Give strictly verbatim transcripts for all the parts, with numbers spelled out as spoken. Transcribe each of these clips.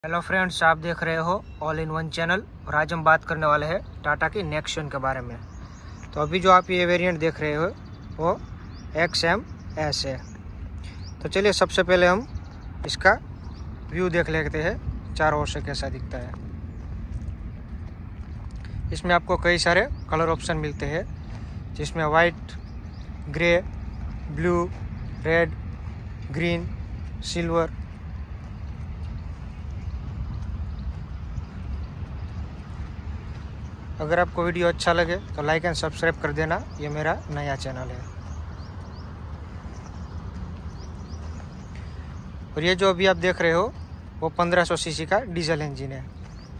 Hello friends, आप देख रहे हो ऑल इन वन चैनल और आज हम बात करने वाले हैं टाटा की नेक्सन के बारे में। तो अभी जो आप ये वेरिएंट देख रहे हो वो एक्स एम एस है। तो चलिए सबसे पहले हम इसका व्यू देख लेते हैं चारों ओर से कैसा दिखता है। इसमें आपको कई सारे कलर ऑप्शन मिलते हैं जिसमें white, grey, blue, red, green, silver. अगर आपको वीडियो अच्छा लगे तो लाइक एंड सब्सक्राइब कर देना, ये मेरा नया चैनल है। और ये जो अभी आप देख रहे हो वो पंद्रह सौ सीसी का डीजल इंजन है।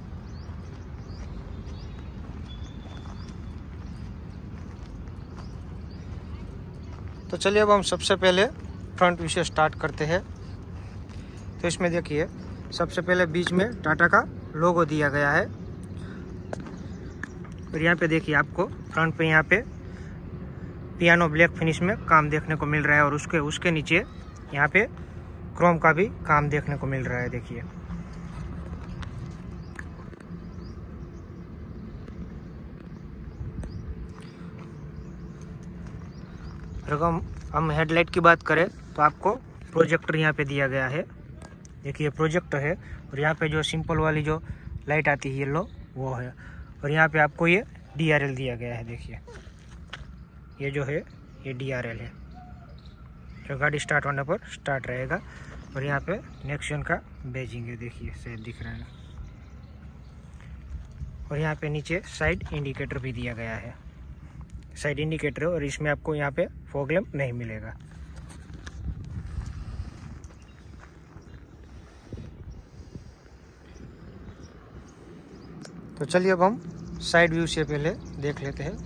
तो चलिए अब हम सबसे पहले फ्रंट व्यू से स्टार्ट करते हैं। तो इसमें देखिए सबसे पहले बीच में टाटा का लोगो दिया गया है और यहाँ पे देखिए आपको फ्रंट पे यहाँ पे पियानो ब्लैक फिनिश में काम देखने को मिल रहा है और उसके उसके नीचे यहाँ पे क्रोम का भी काम देखने को मिल रहा है। देखिए अगर हम हम हेडलाइट की बात करें तो आपको प्रोजेक्टर यहाँ पे दिया गया है। देखिए प्रोजेक्टर है और यहाँ पे जो सिंपल वाली जो लाइट आती है येलो वो है और यहाँ पे आपको ये डी आर एल दिया गया है। देखिए ये जो है ये डी आर एल है जो गाड़ी स्टार्ट होने पर स्टार्ट रहेगा और यहाँ पे नेक्सन का बैजिंग है। देखिए शायद दिख रहा है और यहाँ पे नीचे साइड इंडिकेटर भी दिया गया है। साइड इंडिकेटर और इसमें आपको यहाँ पे फॉग लैंप नहीं मिलेगा। तो चलिए अब हम साइड व्यू से पहले देख लेते हैं।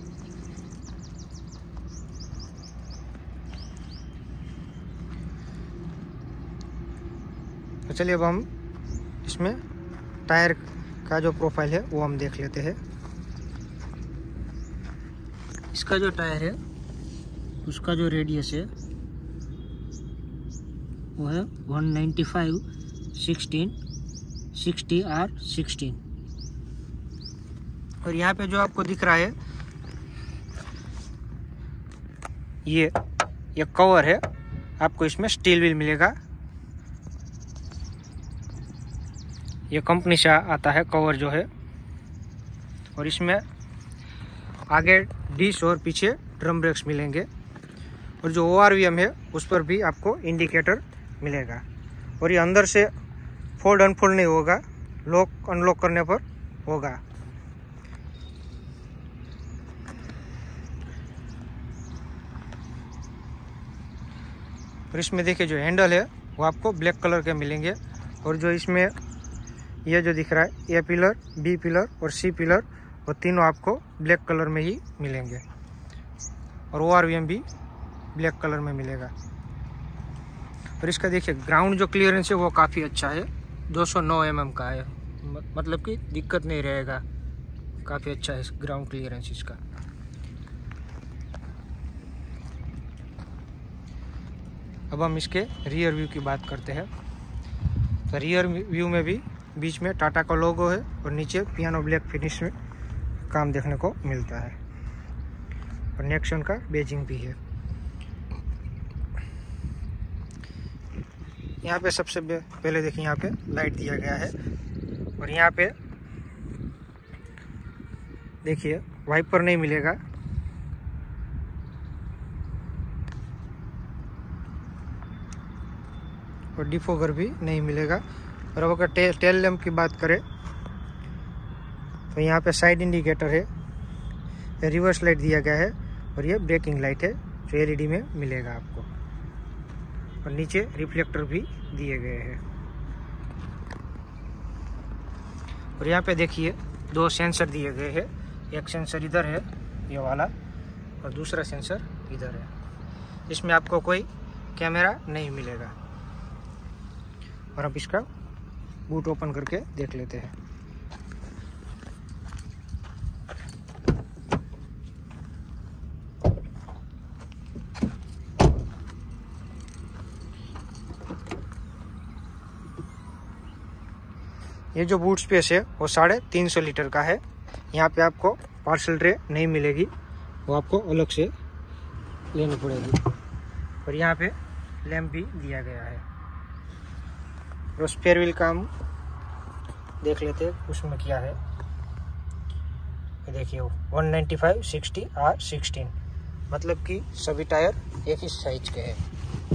तो चलिए अब हम इसमें टायर का जो प्रोफाइल है वो हम देख लेते हैं। इसका जो टायर है उसका जो रेडियस है वो है one ninety five sixteen sixty R sixteen और यहाँ पे जो आपको दिख रहा है ये ये कवर है, आपको इसमें स्टील व्हील मिलेगा। ये कंपनी से आता है कवर जो है और इसमें आगे डिश और पीछे ड्रम ब्रेक्स मिलेंगे और जो ओ आर वी एम है उस पर भी आपको इंडिकेटर मिलेगा और ये अंदर से फोल्ड अनफोल्ड नहीं होगा, लॉक अनलॉक करने पर होगा। और इसमें देखिए जो हैंडल है वो आपको ब्लैक कलर के मिलेंगे और जो इसमें ये जो दिख रहा है ए पिलर, बी पिलर और सी पिलर वो तीनों आपको ब्लैक कलर में ही मिलेंगे और ओ आर वी एम भी ब्लैक कलर में मिलेगा। और इसका देखिए ग्राउंड जो क्लियरेंस है वो काफ़ी अच्छा है, दो सौ नौ एम एम का है, मतलब कि दिक्कत नहीं रहेगा, काफ़ी अच्छा है ग्राउंड क्लियरेंस इसका। अब हम इसके रियर व्यू की बात करते हैं। तो रियर व्यू में भी बीच में टाटा का लोगो है और नीचे पियानो ब्लैक फिनिश में काम देखने को मिलता है और नेक्सन का बैजिंग भी है। यहाँ पे सबसे पहले देखिए यहाँ पे लाइट दिया गया है और यहाँ पे देखिए वाइपर नहीं मिलेगा और डिफोगर भी नहीं मिलेगा। और अब अगर टे, टेल लैम्प की बात करें तो यहाँ पे साइड इंडिकेटर है, रिवर्स लाइट दिया गया है और ये ब्रेकिंग लाइट है जो एल ई डी में मिलेगा आपको और नीचे रिफ्लेक्टर भी दिए गए हैं। और यहाँ पे देखिए दो सेंसर दिए गए हैं, एक सेंसर इधर है ये वाला और दूसरा सेंसर इधर है। इसमें आपको कोई कैमरा नहीं मिलेगा। और अब इसका बूट ओपन करके देख लेते हैं। ये जो बूट स्पेस है वो साढ़े तीन सौ लीटर का है। यहाँ पे आपको पार्सल ट्रे नहीं मिलेगी, वो आपको अलग से लेनी पड़ेगी। और यहाँ पे लैंप भी दिया गया है। और स्पेयर व्हील का हम देख लेते हैं उसमें क्या है। ये देखिए one ninety five sixty R sixteen, मतलब कि सभी टायर एक ही साइज के हैं।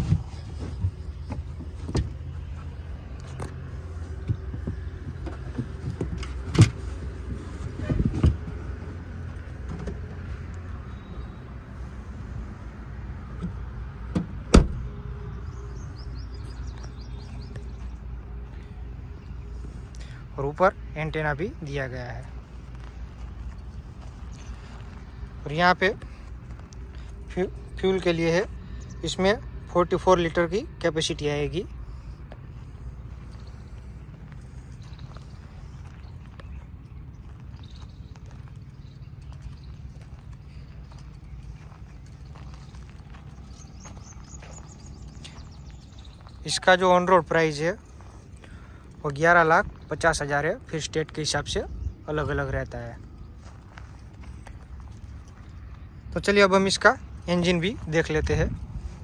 और ऊपर एंटेना भी दिया गया है। और यहाँ पे फ्यू, फ्यूल के लिए है, इसमें चौवालीस लीटर की कैपेसिटी आएगी। इसका जो ऑन रोड प्राइस है वो ग्यारह लाख पचास हज़ार है। फिर स्टेट के हिसाब से अलग अलग रहता है। तो चलिए अब हम इसका इंजन भी देख लेते हैं।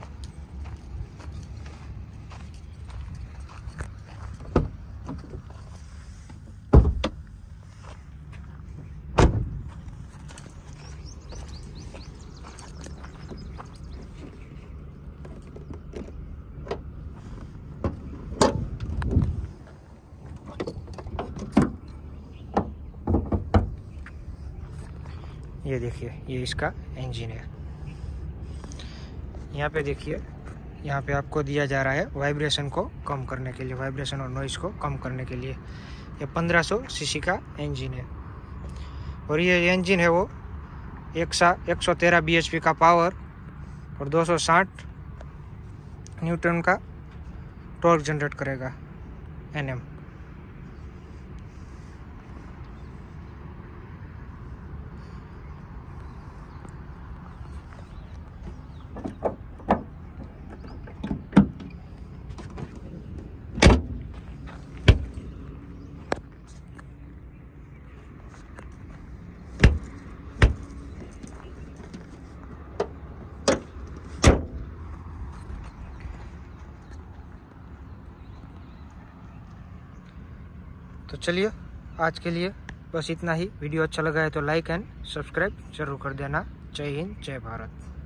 ये देखिए ये इसका इंजन है। यहाँ पे देखिए, यहाँ पे आपको दिया जा रहा है वाइब्रेशन को कम करने के लिए, वाइब्रेशन और नॉइज़ को कम करने के लिए। ये पंद्रह सौ सीसी का इंजन है। और ये इंजन है वो एक सा एक सौ तेरह बी एच पी का पावर और दो सौ साठ न्यूटन का टॉर्क जनरेट करेगा एन एम। तो चलिए आज के लिए बस इतना ही। वीडियो अच्छा लगा है तो लाइक एंड सब्सक्राइब जरूर कर देना। जय हिंद, जय भारत।